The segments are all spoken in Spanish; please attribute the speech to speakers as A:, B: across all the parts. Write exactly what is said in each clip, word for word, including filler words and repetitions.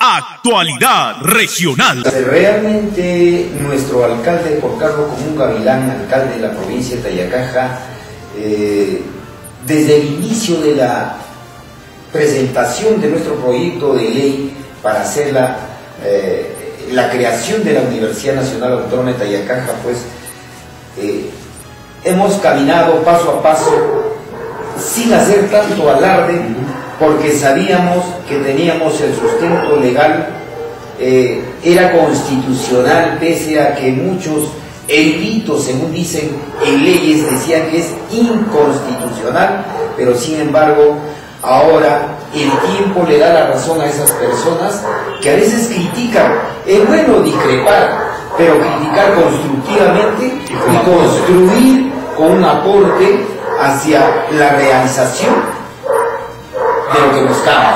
A: Actualidad regional.
B: Realmente nuestro alcalde Juan Carlos Común Gavilán, alcalde de la provincia de Tayacaja, eh, desde el inicio de la presentación de nuestro proyecto de ley para hacer la, eh, la creación de la Universidad Nacional Autónoma de Tayacaja, pues eh, hemos caminado paso a paso sin hacer tanto alarde, porque sabíamos que teníamos el sustento legal, eh, era constitucional, pese a que muchos eruditos, según dicen en leyes, decían que es inconstitucional, pero sin embargo ahora el tiempo le da la razón a esas personas que a veces critican. Es bueno discrepar, pero criticar constructivamente y construir con un aporte hacia la realización de lo que buscamos.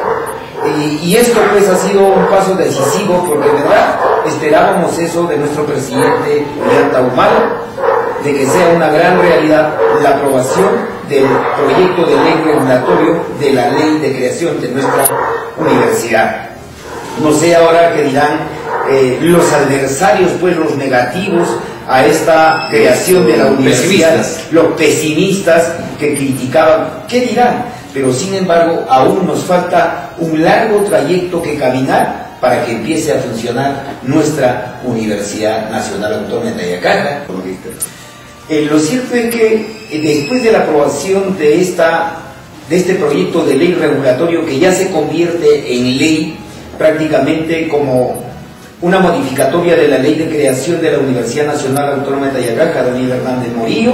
B: Y, y esto pues ha sido un paso decisivo, porque de verdad esperábamos eso de nuestro presidente Ollanta Humala, de que sea una gran realidad la aprobación del proyecto de ley regulatorio de la ley de creación de nuestra universidad. No sé ahora qué dirán eh, los adversarios, pues los negativos a esta creación de la universidad, pesimistas. Los pesimistas que criticaban, ¿qué dirán? Pero sin embargo aún nos falta un largo trayecto que caminar para que empiece a funcionar nuestra Universidad Nacional Autónoma de Tayacaja. Eh, lo cierto es que eh, después de la aprobación de, esta, de este proyecto de ley regulatorio, que ya se convierte en ley prácticamente como una modificatoria de la ley de creación de la Universidad Nacional Autónoma de Tayacaja, Daniel Hernández Morillo,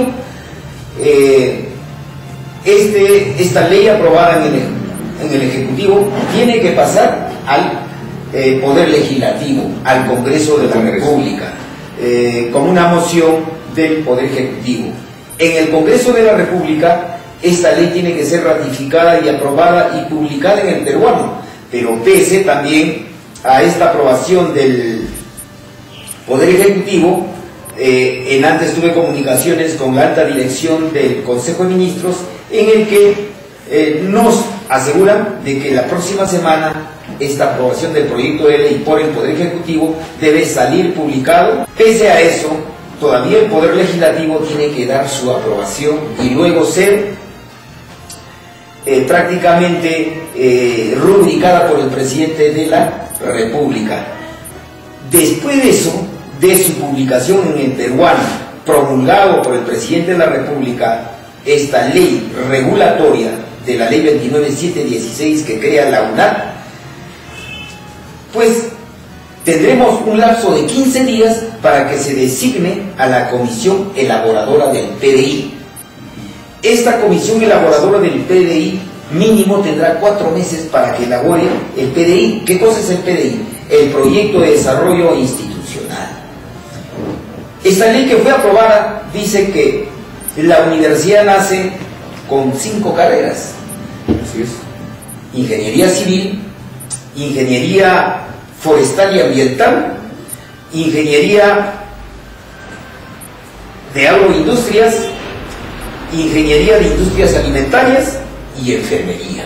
B: eh, este, esta ley aprobada en el, en el Ejecutivo tiene que pasar al eh, Poder Legislativo, al Congreso de la República, eh, como una moción del Poder Ejecutivo. En el Congreso de la República esta ley tiene que ser ratificada y aprobada y publicada en el peruano, pero pese también a esta aprobación del Poder Ejecutivo, eh, en antes tuve comunicaciones con la alta dirección del Consejo de Ministros, en el que eh, nos aseguran de que la próxima semana esta aprobación del proyecto de ley por el Poder Ejecutivo debe salir publicado. Pese a eso, todavía el Poder Legislativo tiene que dar su aprobación y luego ser eh, prácticamente eh, rubricada por el presidente de la República. Después de eso, de su publicación en el peruano, promulgado por el presidente de la República, esta ley regulatoria de la ley veintinueve mil setecientos dieciséis que crea la UNAD, pues tendremos un lapso de quince días para que se designe a la comisión elaboradora del P D I. Esta comisión elaboradora del P D I mínimo tendrá cuatro meses para que elabore el P D I. ¿Qué cosa es el P D I? El Proyecto de Desarrollo Institucional. Esta ley que fue aprobada dice que la universidad nace con cinco carreras. Así es. Ingeniería civil, ingeniería forestal y ambiental, ingeniería de agroindustrias, ingeniería de industrias alimentarias y enfermería.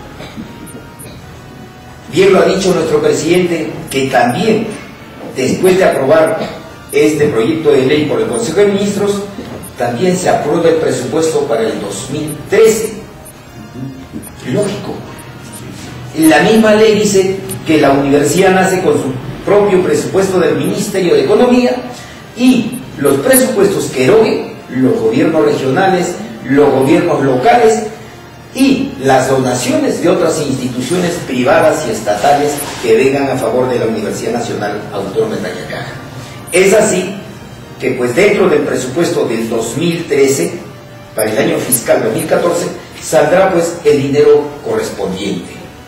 B: Bien lo ha dicho nuestro presidente, que también después de aprobar este proyecto de ley por el Consejo de Ministros, también se aprueba el presupuesto para el dos mil trece. Lógico. La misma ley dice que la universidad nace con su propio presupuesto del Ministerio de Economía, y los presupuestos que eroguen los gobiernos regionales, los gobiernos locales y las donaciones de otras instituciones privadas y estatales que vengan a favor de la Universidad Nacional Autónoma de Tayacaja. Es así que pues dentro del presupuesto del dos mil trece, para el año fiscal dos mil catorce, saldrá pues el dinero correspondiente.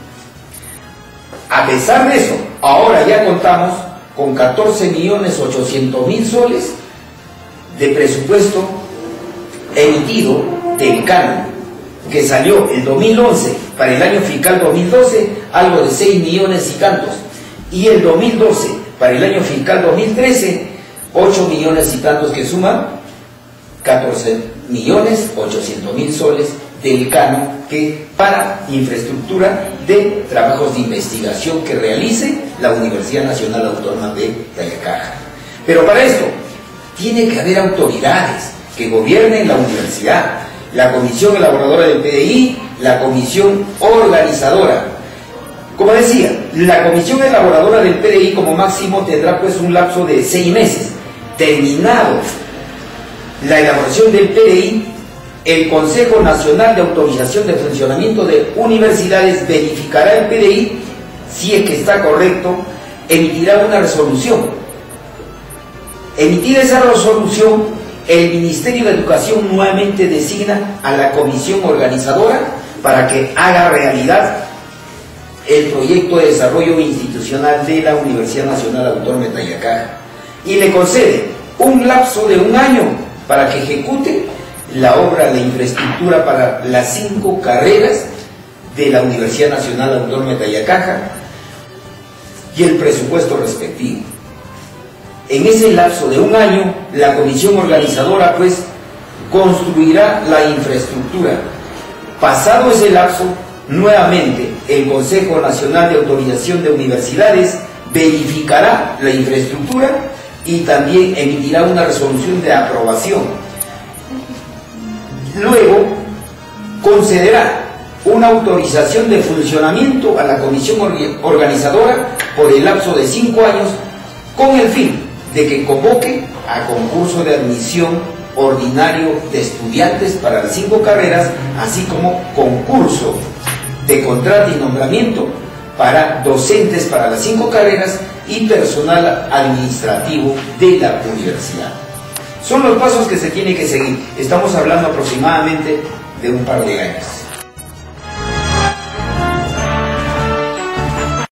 B: A pesar de eso, ahora ya contamos con catorce millones ochocientos mil soles de presupuesto emitido del canon, que salió el dos mil once para el año fiscal dos mil doce, algo de seis millones y tantos, y el dos mil doce para el año fiscal dos mil trece, ocho millones y tantos, que suman catorce millones ochocientos mil soles del Cano que para infraestructura de trabajos de investigación que realice la Universidad Nacional Autónoma de Tayacaja. Pero para esto tiene que haber autoridades que gobiernen la universidad, la comisión elaboradora del P D I, la comisión organizadora. Como decía, la comisión elaboradora del P D I como máximo tendrá pues un lapso de seis meses. Terminado la elaboración del P D I, el Consejo Nacional de Autorización de Funcionamiento de Universidades verificará el P D I, si es que está correcto, emitirá una resolución. Emitida esa resolución, el Ministerio de Educación nuevamente designa a la comisión organizadora para que haga realidad el proyecto de desarrollo institucional de la Universidad Nacional Autónoma de Tayacaja y le concede un lapso de un año para que ejecute la obra de infraestructura para las cinco carreras de la Universidad Nacional Autónoma de Tayacaja y el presupuesto respectivo. En ese lapso de un año, la comisión organizadora pues construirá la infraestructura. Pasado ese lapso, nuevamente el Consejo Nacional de Autorización de Universidades verificará la infraestructura y también emitirá una resolución de aprobación. Luego concederá una autorización de funcionamiento a la comisión organizadora por el lapso de cinco años con el fin de que convoque a concurso de admisión ordinario de estudiantes para las cinco carreras, así como concurso de contrato y nombramiento para docentes para las cinco carreras y personal administrativo de la universidad. Son los pasos que se tiene que seguir. Estamos hablando aproximadamente de un par de años.